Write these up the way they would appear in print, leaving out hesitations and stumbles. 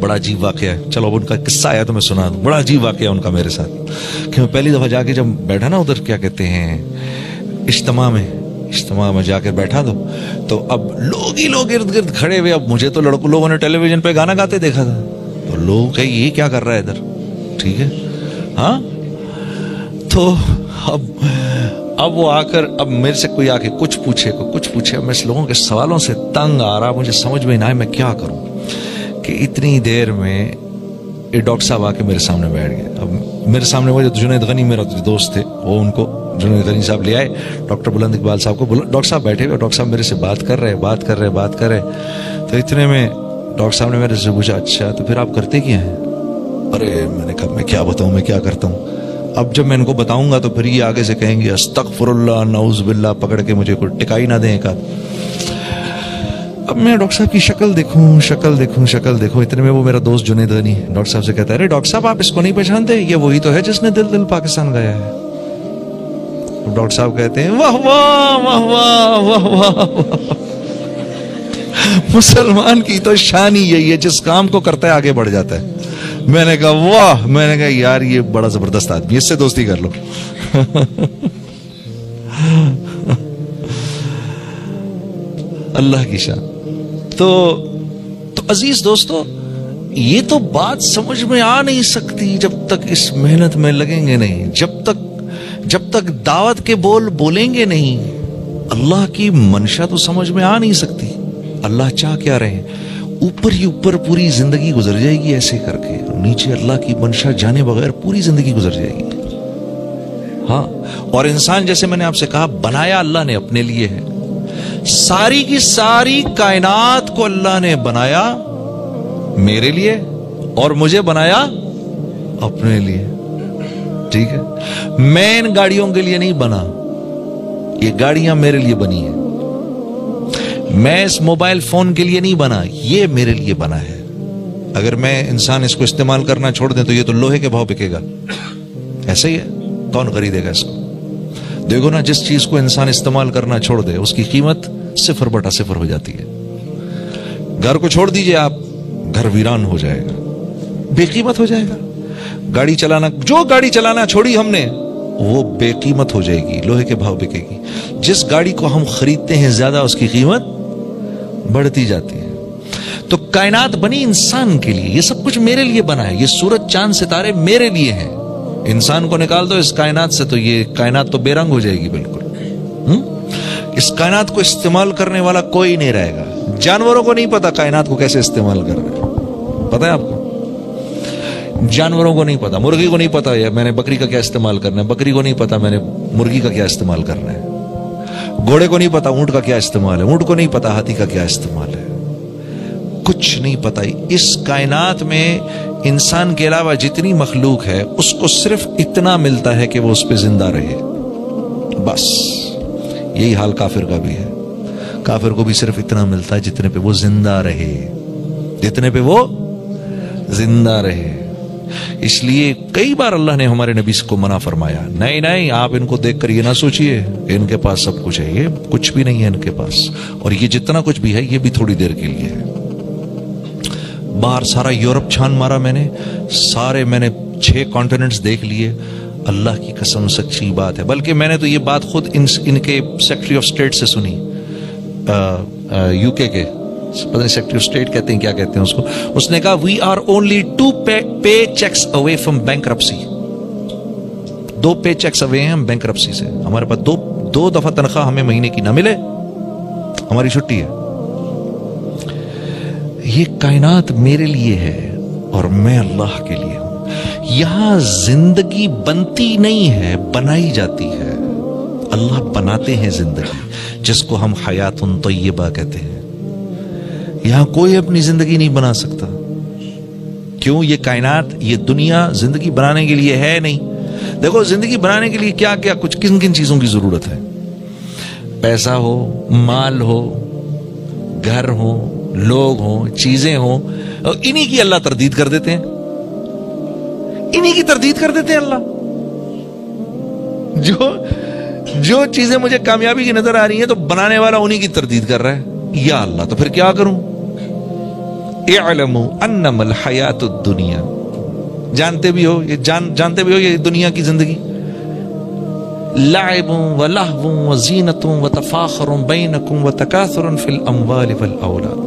बड़ा अजीब वाकया है। चलो अब उनका किस्सा आया तो मैं सुना दूं। बड़ा अजीब वाकया उनका मेरे साथ कि मैं पहली दफा जाके जब बैठा ना उधर, क्या कहते हैं, इज्तिमा में जाकर बैठा तो अब लोग ही लोग इर्द गिर्द खड़े हुए। अब मुझे तो लोगों ने टेलीविजन पे गाना गाते देखा था, तो लोग कहे ये क्या कर रहा है इधर, ठीक है। हाँ, तो अब वो आकर अब मेरे से कोई आके कुछ पूछे। मैं इस लोगों के सवालों से तंग आ रहा, मुझे समझ में ना आए मैं क्या करूं कि इतनी देर में ये डॉक्टर साहब आके मेरे सामने बैठ गए। अब मेरे सामने वो जो जुनैद गनी मेरा दोस्त थे, वो उनको जुनैद गनी साहब ले आए, डॉक्टर बुलंद इकबाल साहब को। डॉक्टर साहब बैठे हुए, डॉक्टर साहब मेरे से बात कर रहे। तो इतने में डॉक्टर साहब ने मेरे से पूछा, अच्छा तो फिर आप करते क्या हैं? अरे मैंने कहा मैं क्या बताऊं, मैं क्या करता हूं। अब जब मैं इनको बताऊंगा तो फिर ये आगे से कहेंगे अस्तगफिरुल्लाह नऊज़ बिल्लाह, पकड़ के मुझे कोई टिकाई ना दें का। अब मैं डॉक्टर साहब की शक्ल देखूं। इतने में वो मेरा दोस्त जुनैद गनी डॉक्टर साहब से कहता है, अरे डॉक्टर साहब आप इसको नहीं पहचानते, ये वही तो है जिसने दिल दिल पाकिस्तान गाया है। डॉक्टर साहब कहते हैं, वाह वाह वाह वाह वाह वाह, मुसलमान की तो शान ही यही है, जिस काम को करता है आगे बढ़ जाता है। मैंने कहा वाह, मैंने कहा यार ये बड़ा जबरदस्त आदमी, इससे दोस्ती कर लो। अल्लाह की शान। तो अजीज दोस्तों, ये तो बात समझ में आ नहीं सकती जब तक इस मेहनत में लगेंगे नहीं, जब तक दावत के बोल बोलेंगे नहीं, अल्लाह की मंशा तो समझ में आ नहीं सकती। अल्लाह चाह क्या रहे हैं, ऊपर ही ऊपर पूरी जिंदगी गुजर जाएगी ऐसे करके, नीचे अल्लाह की मंशा जाने बगैर पूरी जिंदगी गुजर जाएगी। हाँ, और इंसान जैसे मैंने आपसे कहा बनाया अल्लाह ने अपने लिए है। सारी की सारी कायनात को अल्लाह ने बनाया मेरे लिए और मुझे बनाया अपने लिए, ठीक है। मैं इन गाड़ियों के लिए नहीं बना, ये गाड़ियां मेरे लिए बनी है। मैं इस मोबाइल फोन के लिए नहीं बना, ये मेरे लिए बना है। अगर मैं इंसान इसको इस्तेमाल करना छोड़ दें तो ये तो लोहे के भाव बिकेगा, ऐसे ही है। कौन खरीदेगा इसको? देखो ना, जिस चीज को इंसान इस्तेमाल करना छोड़ दे उसकी कीमत 0/0 हो जाती है। घर को छोड़ दीजिए आप, घर वीरान हो जाएगा, बेकीमत हो जाएगा। गाड़ी चलाना, जो गाड़ी चलाना छोड़ी हमने वो बेकीमत हो जाएगी, लोहे के भाव बिकेगी। जिस गाड़ी को हम खरीदते हैं ज्यादा उसकी कीमत बढ़ती जाती है। तो कायनात बनी इंसान के लिए, ये सब कुछ मेरे लिए बना है। ये सूरज चांद सितारे मेरे लिए हैं। इंसान को निकाल दो इस कायनात से तो ये कायनात तो बेरंग हो जाएगी बिल्कुल। इस कायनात को इस्तेमाल करने वाला कोई नहीं रहेगा। जानवरों को नहीं पता कायनात को कैसे इस्तेमाल करना है, पता है आपको? जानवरों को नहीं पता, मुर्गी को नहीं पता है मैंने बकरी का क्या इस्तेमाल करना है, बकरी को नहीं पता मैंने मुर्गी का क्या इस्तेमाल करना है, घोड़े को नहीं पता ऊंट का क्या इस्तेमाल है, ऊंट को नहीं पता हाथी का क्या इस्तेमाल है, कुछ नहीं पता। इस कायनात में इंसान के अलावा जितनी मखलूक है उसको सिर्फ इतना मिलता है कि वो उस पर जिंदा रहे, बस। यही हाल काफिर का भी है। काफिर को भी सिर्फ इतना मिलता है जितने पे वो जिंदा रहे, जितने पे वो जिंदा रहे। इसलिए कई बार अल्लाह ने हमारे नबी को मना फरमाया, नहीं नहीं आप इनको देखकर ये ना सोचिए इनके पास सब कुछ है, ये कुछ भी नहीं है इनके पास, और ये जितना कुछ भी है ये भी थोड़ी देर के लिए है। बाहर सारा यूरोप छान मारा मैंने 6 कॉन्टिनेंट्स देख लिए। अल्लाह की कसम सच्ची बात है। बल्कि मैंने तो ये बात खुद इनके सेक्रेटरी ऑफ स्टेट से सुनी, यूके के, पता नहीं सेक्रेटरी ऑफ स्टेट कहते हैं क्या कहते हैं उसको। उसने कहा वी आर ओनली 2 पे चेक्स अवे फ्रॉम बैंकरप्सी। 2 पे चेक्स अवे हैं हम बैंकरप्सी से। हमारे पास दो दफा तनख्वाह हमें महीने की ना मिले, हमारी छुट्टी है। ये कायनात मेरे लिए है और मैं अल्लाह के लिए हूं। यहां जिंदगी बनती नहीं है, बनाई जाती है। अल्लाह बनाते हैं जिंदगी, जिसको हम हयातुन तय्यबा कहते हैं। यहां कोई अपनी जिंदगी नहीं बना सकता। क्यों? ये कायनात, ये दुनिया जिंदगी बनाने के लिए है नहीं। देखो जिंदगी बनाने के लिए क्या क्या कुछ किन किन चीजों की जरूरत है। पैसा हो, माल हो, घर हो, लोग हो, चीजें हो, और इन्हीं की अल्लाह तरदीद कर देते हैं। इन्हीं की तरदीद कर देते हैं अल्लाह। जो चीजें मुझे कामयाबी की नजर आ रही हैं तो बनाने वाला उन्हीं की तरदीद कर रहा है। या अल्लाह, तो फिर क्या करूं? इअलमू अन्नमल हयातुद दुनिया, जानते भी हो ये, जानते भी हो ये दुनिया की जिंदगी, लाइबुं व लहवुं व ज़ीनतुं व तफाखुरुन बैनकुम व तकासुरुन फिल अम्वालि वल औलाद।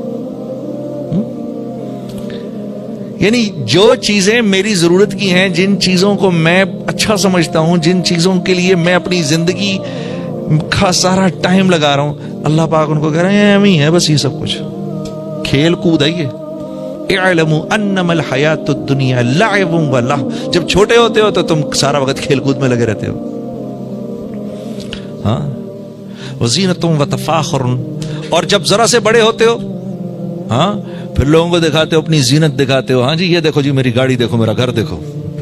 यानी जो चीजें मेरी जरूरत की हैं, जिन चीजों को मैं अच्छा समझता हूं, जिन चीजों के लिए मैं अपनी जिंदगी का सारा टाइम लगा रहा हूं, अल्लाह पाक उनको कह रहे हैं एम ही है बस, ये सब कुछ खेल कूद है ये। इअलमू अन्नमल हयातुद दुनिया लाइबुं व लहव। जब छोटे होते हो तो तुम सारा वक्त खेल कूद में लगे रहते हो, हाँ, व ज़ीनतुं व तफाखुरुन, और जब जरा से बड़े होते हो, हाँ, फिर लोगों को दिखाते हो, अपनी जीनत दिखाते हो, हाँ जी ये देखो जी मेरी गाड़ी देखो, मेरा घर देखो।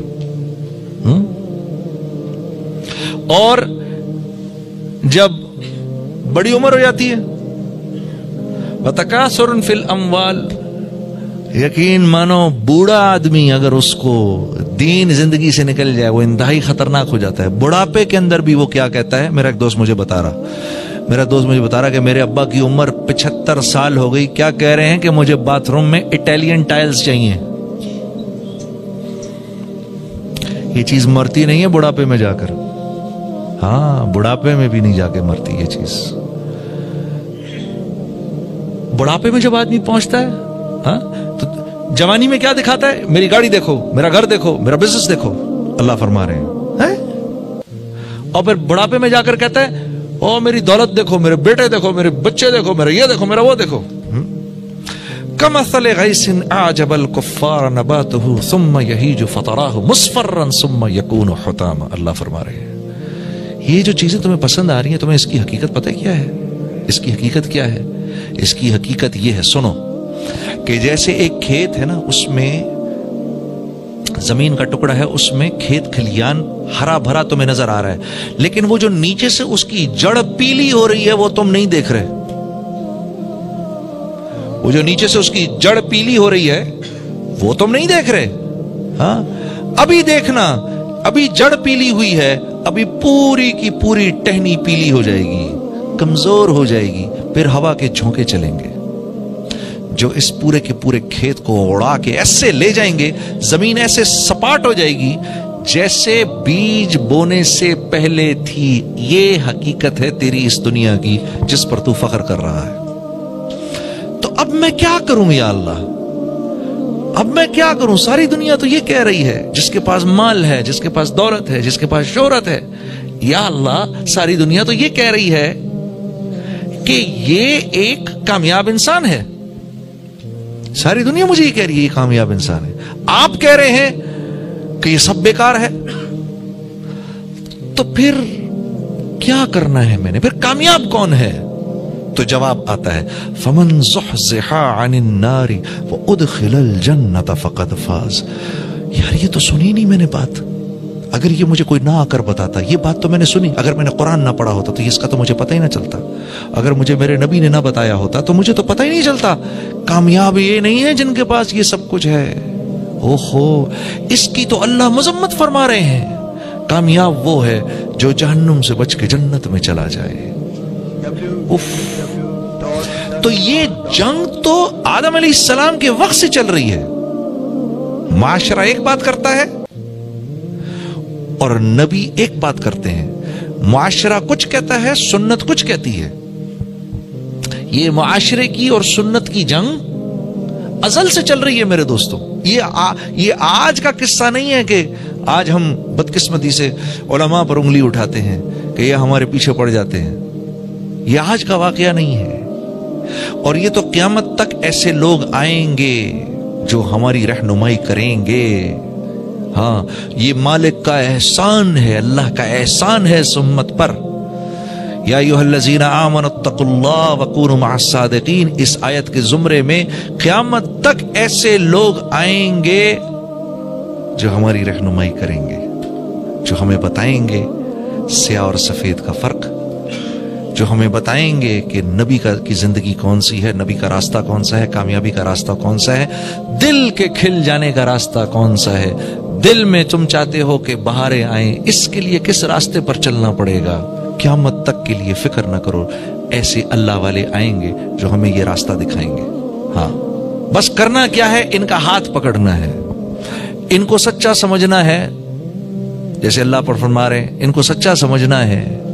और जब बड़ी उम्र हो जाती है, वतकासुरुन फिल अम्वाल, यकीन मानो बूढ़ा आदमी अगर उसको दीन जिंदगी से निकल जाए वो इंतहाई खतरनाक हो जाता है। बुढ़ापे के अंदर भी वो क्या कहता है, मेरा एक दोस्त मुझे बता रहा कि मेरे अब्बा की उम्र 75 साल हो गई, क्या कह रहे हैं कि मुझे बाथरूम में इटालियन टाइल्स चाहिए। ये चीज मरती नहीं है बुढ़ापे में जाकर, हाँ, बुढ़ापे में भी नहीं जाके मरती ये चीज। बुढ़ापे में जब आदमी पहुंचता है, हाँ, तो जवानी में क्या दिखाता है, मेरी गाड़ी देखो, मेरा घर देखो, मेरा बिजनेस देखो, अल्लाह फरमा रहे हैं, और फिर बुढ़ापे में जाकर कहता है ओ मेरी दौलत देखो, मेरे बेटे देखो, मेरे बच्चे देखो, मेरा ये देखो, मेरा वो देखो। कमसल गैसिन आजबल कुफ्फार नबातुहु सुम्मा यहीजु फतराहु मुस्फर्रन सुम्मा यकूनु हुतामा। अल्लाह फरमा रहे हैं ये जो चीजें तुम्हें पसंद आ रही हैं, तुम्हें इसकी हकीकत पता है क्या है? इसकी हकीकत क्या है? इसकी हकीकत ये है, सुनो, कि जैसे एक खेत है ना, उसमें जमीन का टुकड़ा है, उसमें खेत खलियान हरा भरा तुम्हें नजर आ रहा है, लेकिन वो जो नीचे से उसकी जड़ पीली हो रही है वो तुम नहीं देख रहे। वो जो नीचे से उसकी जड़ पीली हो रही है वो तुम नहीं देख रहे, हाँ, अभी देखना, अभी जड़ पीली हुई है, अभी पूरी की पूरी टहनी पीली हो जाएगी, कमजोर हो जाएगी, फिर हवा के झोंके चलेंगे जो इस पूरे के पूरे खेत को उड़ा के ऐसे ले जाएंगे, जमीन ऐसे सपाट हो जाएगी जैसे बीज बोने से पहले थी। ये हकीकत है तेरी इस दुनिया की जिस पर तू फख्र कर रहा है। तो अब मैं क्या करूं या अल्लाह, अब मैं क्या करूं? सारी दुनिया तो ये कह रही है, जिसके पास माल है, जिसके पास दौलत है, जिसके पास शोहरत है, या अल्लाह सारी दुनिया तो ये कह रही है कि ये एक कामयाब इंसान है। सारी दुनिया मुझे ये कह रही है ये कामयाब इंसान है, आप कह रहे हैं कि ये सब बेकार है। तो फिर क्या करना है मैंने? फिर कामयाब कौन है? तो जवाब आता है, फमन ज़ुहज़िहा अनिन नारी व उदखिलल जन्नत फक़द फ़ाज़। यार ये तो सुनी नहीं मैंने बात, अगर ये मुझे कोई ना आकर बताता, ये बात तो मैंने सुनी, अगर मैंने कुरान ना पढ़ा होता तो इसका तो मुझे पता ही ना चलता, अगर मुझे मेरे नबी ने ना बताया होता तो मुझे तो पता ही नहीं चलता। कामयाब ये नहीं है जिनके पास ये सब कुछ है, ओहो, इसकी तो अल्लाह मजम्मत फरमा रहे हैं। कामयाब वो है जो जहन्नुम से बच के जन्नत में चला जाए। उफ, तो ये जंग तो आदम अलैहिस्सलाम के वक्त से चल रही है। माशरा एक बात करता है और नबी एक बात करते हैं। मुआशरा कुछ कहता है, सुन्नत कुछ कहती है। ये मुआशरे की और सुन्नत की जंग अजल से चल रही है मेरे दोस्तों। ये आज का किस्सा नहीं है कि आज हम बदकिस्मती से उलमा पर उंगली उठाते हैं कि ये हमारे पीछे पड़ जाते हैं। ये आज का वाकया नहीं है, और ये तो क़यामत तक ऐसे लोग आएंगे जो हमारी रहनुमाई करेंगे। हाँ, ये मालिक का एहसान है, अल्लाह का एहसान है इस उम्मत पर। या अय्युहल्लज़ीना आमनुत्तकुल्लाह वकूनू मअस्सादिकीन, इस आयत के जुमरे में क़यामत तक ऐसे लोग आएंगे जो हमारी रहनुमाई करेंगे, जो हमें बताएंगे स्याह और सफेद का फर्क, जो हमें बताएंगे कि नबी की जिंदगी कौन सी है, नबी का रास्ता कौन सा है, कामयाबी का रास्ता कौन सा है, दिल के खिल जाने का रास्ता कौन सा है। दिल में तुम चाहते हो कि बहारें आए, इसके लिए किस रास्ते पर चलना पड़ेगा, क़यामत तक के लिए फिक्र न करो। ऐसे अल्लाह वाले आएंगे जो हमें ये रास्ता दिखाएंगे। हाँ, बस करना क्या है, इनका हाथ पकड़ना है, इनको सच्चा समझना है। जैसे अल्लाह पर फरमा रहे, इनको सच्चा समझना है